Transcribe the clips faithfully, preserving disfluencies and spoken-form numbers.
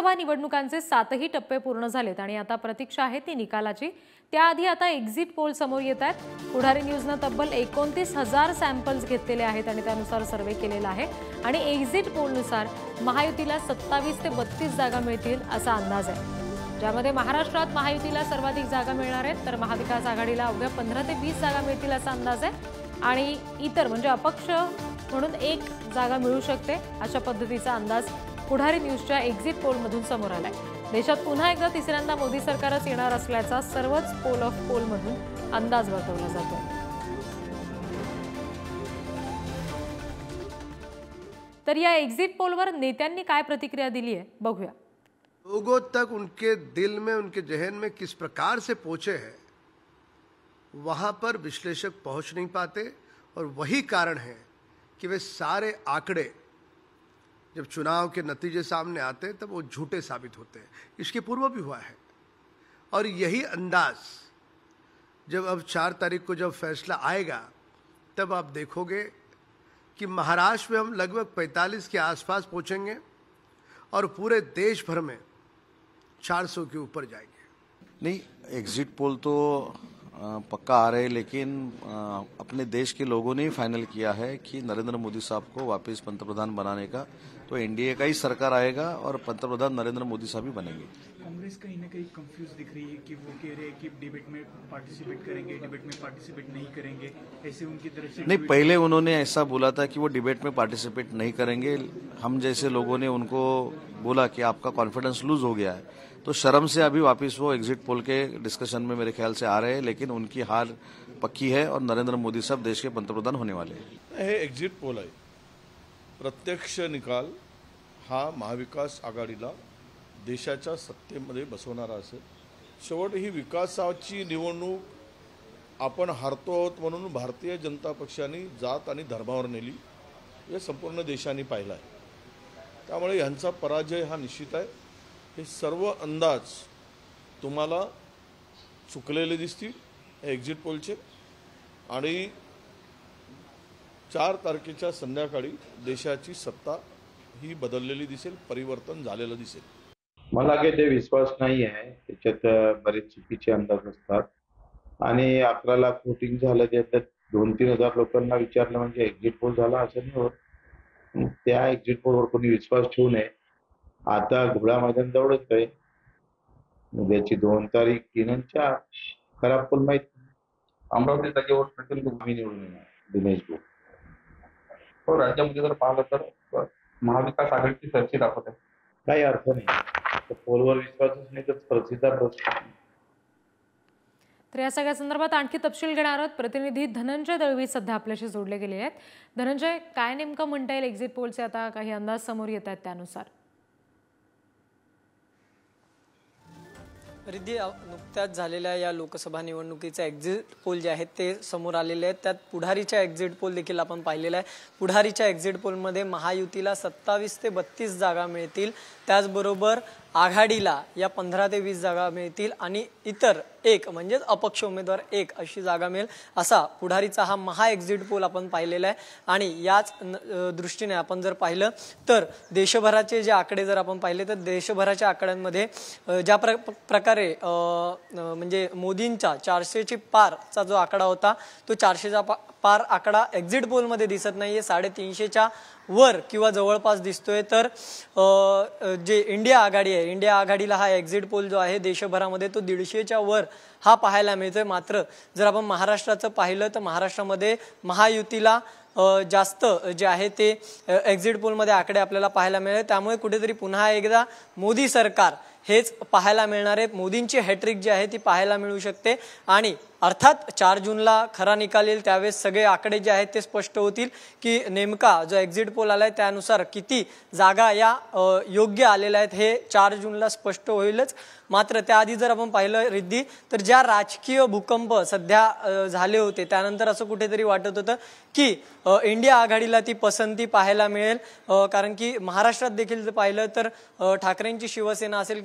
लोकसभा निवडणुकांचे सातही टप्पे पूर्ण झालेत आणि आता प्रतीक्षा आहे ती निकालाची। त्याआधी आता एक्झिट पोल समोर येत आहेत। पुढारी न्यूजने तब्बल एकोणतीस हजार सॅम्पल्स घेतलेले आहेत आणि त्यानुसार सर्वे केलेला आहे आणि एक्झिट पोलनुसार महायुतीला सत्तावीस ते बत्तीस जागा मिळतील असा अंदाज आहे, ज्यामध्ये महाराष्ट्रात महायुतीला सर्वाधिक जागा मिळणार आहेत तर महाविकास आघाडीला अवघ्या पंधरा ते वीस जागा मिळतील असा अंदाज आहे आणि इतर म्हणजे अपक्ष म्हणून एक जागा मिळू शकते अशा पद्धतीचा अंदाज पुढारी न्यूजच्या एक्झिट पोलमधून समोर आलाय। देशात पुन्हा एकदा तिसऱ्यांदा मोदी सरकारच येणार असल्याचा सर्वच पोल ऑफ पोलमधून अंदाज वर्तवला जातो। तर या एक्झिट पोलवर नेत्यांनी काय प्रतिक्रिया दिली आहे बघूया। लोगों तक उनके दिल में, उनके जहन में किस प्रकार से पहुंचे हैं वहां पर विश्लेषक पहुंच नहीं पाते और वही कारण है कि वे सारे आंकड़े जब चुनाव के नतीजे सामने आते तब वो झूठे साबित होते हैं। इसके पूर्व भी हुआ है और यही अंदाज जब अब चार तारीख को जब फैसला आएगा तब आप देखोगे कि महाराष्ट्र में हम लगभग पैंतालीस के आसपास पहुंचेंगे और पूरे देश भर में चार सौ के ऊपर जाएंगे। नहीं, एग्जिट पोल तो पक्का आ रहे, लेकिन अपने देश के लोगों ने ही फाइनल किया है कि नरेंद्र मोदी साहब को वापस पंतप्रधान बनाने का, तो एनडीए का ही सरकार आएगा और पंतप्रधान नरेंद्र मोदी साहब ही बनेंगे। कांग्रेस कहीं ना कहीं कंफ्यूज दिख रही है कि वो कह रहे हैं कि डिबेट में पार्टिसिपेट करेंगे, डिबेट में पार्टिसिपेट नहीं करेंगे, ऐसे उनकी तरफ से। नहीं, पहले उन्होंने ऐसा बोला था कि वो डिबेट में पार्टिसिपेट नहीं करेंगे। हम जैसे लोगों ने उनको बोला कि आपका कॉन्फिडेंस लूज हो गया है, तो शर्म से अभी वापस वो एग्जिट पोल के डिस्कशन में मेरे ख्याल से आ रहे हैं, लेकिन उनकी हार पक्की है और नरेंद्र मोदी साहब देश के पंतप्रधान होने वाले हैं। हे एक्झिट पोल आहे, प्रत्यक्ष निकाल हा महाविकास आघाडीला देशाच्या सत्तेमध्ये बसवणारा असेल। शेवट ही विकासाची निवडणूक आपण हारतो आहोत म्हणून भारतीय जनता पक्षाने जात आणि धर्मावर नेली, हे संपूर्ण देशाने पाहिलं आहे। त्यामुळे यांचा पराजय हा निश्चित आहे। हे सर्व अंदाज तुम्हाला चुकलेले दिसतील एक्झिट पोलचे आणि चार तारखेच्या संध्याकाळी देशाची सत्ता ही बदललेली दिसेल, परिवर्तन झालेलं दिसेल। मला काही ते विश्वास नाही आहे, त्याच्यात बरेच चुकीचे अंदाज असतात आणि अकरा लाख वोटिंग झालं, त्याच्यात दोन तीन हजार लोकांना विचारलं म्हणजे एक्झिट पोल झाला असं नाही होत। त्या एक्झिट पोलवर कोणी विश्वास ठेवू नये। आता घोडा मैदान जवळच आहे, उद्याची दोन तारीख तीन आणि चार खराब पोल माहित। अमरावती जागेवर पटेल आम्ही निवडून येणार दिनेश भाऊ। हो, राज्यामध्ये जर पाहिलं तर महाविकास आघाडीची चर्चा दाखवत आहे, काही अर्थ नाही। पोलवर विश्वासच नाही तर प्रसिद्ध प्रश्न। तर या सगळ्या संदर्भात आणखी तपशील घेणार आहोत। प्रतिनिधी धनंजय दळवी सध्या आपल्याशी जोडले गेले आहेत। धनंजय, काय नेमकं म्हणता येईल एक्झिट पोलचे आता काही अंदाज समोर येत आहेत त्यानुसार? रिद्धी, नुकत्याच झालेल्या या लोकसभा निवडणुकीचे एक्झिट पोल जे आहेत ते समोर आलेले आहेत। त्यात पुढारीच्या एक्झिट पोल देखील आपण पाहिलेला आहे। पुढारीच्या एक्झिट पोलमध्ये महायुतीला सत्तावीस ते बत्तीस जागा मिळतील, त्याचबरोबर आघाडीला या पंधरा ते वीस जागा मिळतील आणि इतर एक म्हणजे अपक्ष उमेदवार एक अशी जागा मिळेल असा पुढारीचा हा महा एक्झिट पोल आपण पाहिलेला आहे। आणि याच दृष्टीने आपण जर पाहिलं तर देशभराचे जे आकडे जर आपण पाहिले तर देशभराच्या आकड्यांमध्ये ज्या प्र प्रकारे म्हणजे मोदींचा चारशेची पारचा जो आकडा होता तो चारशेचा पार आकडा एक्झिट पोलमध्ये दिसत नाहीये, साडेतीनशेच्या वर किंवा जवळपास दिसतोय। तर जे इंडिया आघाडी आहे, इंडिया आघाडीला हा एक्झिट पोल जो आहे देशभरामध्ये तो दीडशेच्या वर हा पाहायला मिळतोय। मात्र जर आपण महाराष्ट्राचं पाहिलं तर महाराष्ट्रामध्ये महायुतीला जास्त जे आहे ते एक्झिट पोलमध्ये आकडे आपल्याला पाहायला मिळेल। त्यामुळे कुठेतरी पुन्हा एकदा मोदी सरकार हेच पाहायला मिळणार आहे। मोदींची हॅट्रिक जी आहे ती पाहायला मिळू शकते आणि अर्थात चार जूनला खरा निकाल येईल, त्यावेळेस सगळे आकडे जे आहेत ते स्पष्ट होतील की नेमका जो एक्झिट पोल आलाय त्यानुसार किती जागा या योग्य आलेल्या आहेत हे चार जूनला स्पष्ट होईलच। मात्र त्याआधी जर आपण पाहिलं रिद्धी तर ज्या राजकीय भूकंप सध्या झाले होते त्यानंतर असं कुठेतरी वाटत होतं की इंडिया आघाडीला ती पसंती पाहायला मिळेल, कारण की महाराष्ट्रात देखील जर पाहिलं तर ठाकरेंची शिवसेना असेल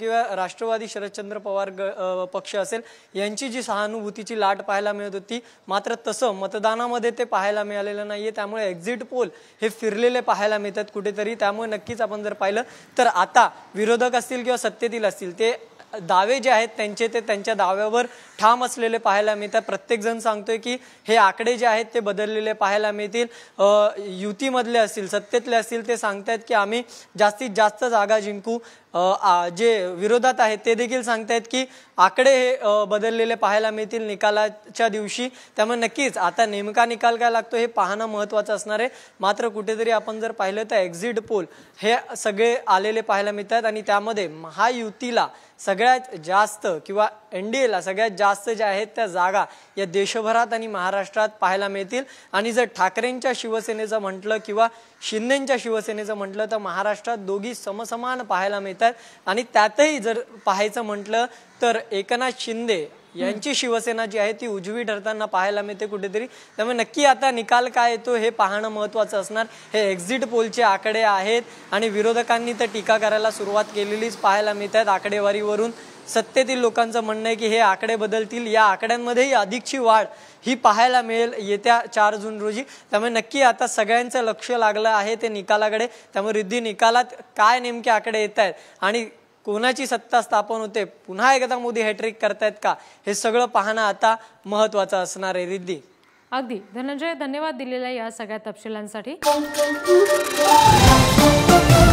किंवा राष्ट्रवादी शरदचंद्र पवार पक्ष असेल यांची जी सहानुभूतीची लाट पाहायला मिळत होती, मात्र तसं मतदानामध्ये ते पाहायला मिळालेलं नाहीये। त्यामुळे एक्झिट पोल हे फिरलेले पाहायला मिळतात कुठेतरी। त्यामुळे नक्कीच आपण जर पाहिलं तर आता विरोधक असतील किंवा सत्तेतील असतील ते दावे जे आहेत त्यांचे ते त्यांच्या दाव्यावर ठाम असलेले पाहायला मिळतात। प्रत्येक जण सांगतोय की हे आकडे जे आहेत ते बदललेले पाहायला मिळतील। युतीमधले असतील सत्तेतले असतील ते सांगतायत की आम्ही जास्तीत जास्त जागा जिंकू। जे विरोधात आहेत ते देखील सांगतायत की आकडे हे बदललेले पाहायला मिळतील निकालाच्या दिवशी। त्यामुळे नक्कीच आता नेमका निकाल काय लागतो हे पाहणं महत्त्वाचं असणार आहे। मात्र कुठेतरी आपण जर पाहिलं तर एक्झिट पोल हे सगळे आलेले पाहायला मिळतात आणि त्यामध्ये महायुतीला सगळ्यात जास्त किंवा एनडीएला सगळ्यात जास्त ज्या आहेत त्या जागा या देशभरात आणि महाराष्ट्रात पाहायला मिळतील। आणि जर ठाकरेंच्या शिवसेनेचं म्हटलं किंवा शिंदेंच्या शिवसेनेचं म्हटलं तर महाराष्ट्रात दोघी समसमान पाहायला मिळतात। आणि त्यातही जर पाहायचं म्हटलं तर एकनाथ शिंदे यांची शिवसेना जी आहे ती उजवी ठरताना पाहायला मिळते कुठेतरी। त्यामुळे नक्की आता निकाल काय येतो हे पाहणं महत्त्वाचं असणार। हे एक्झिट पोलचे आकडे आहेत आणि विरोधकांनी तर टीका करायला सुरुवात केलेलीच पाहायला मिळतात आकडेवारीवरून। सत्तेतील लोकांचं म्हणणं आहे की हे आकडे बदलतील, या आकड्यांमध्येही अधिकची वाढ ही पाहायला मिळेल येत्या चार जून रोजी। त्यामुळे नक्की आता सगळ्यांचं लक्ष लागलं आहे ते निकालाकडे। त्यामुळे रिद्धी निकालात काय नेमके आकडे येत आहेत आणि कोणाची सत्ता स्थापन होते, पुन्हा एकदा मोदी हॅट्रिक करतायत का, हे सगळं पाहणं आता महत्त्वाचं असणार आहे। रिद्धी अगदी धनंजय, धन्यवाद दिलेल्या या सगळ्या तपशिलांसाठी।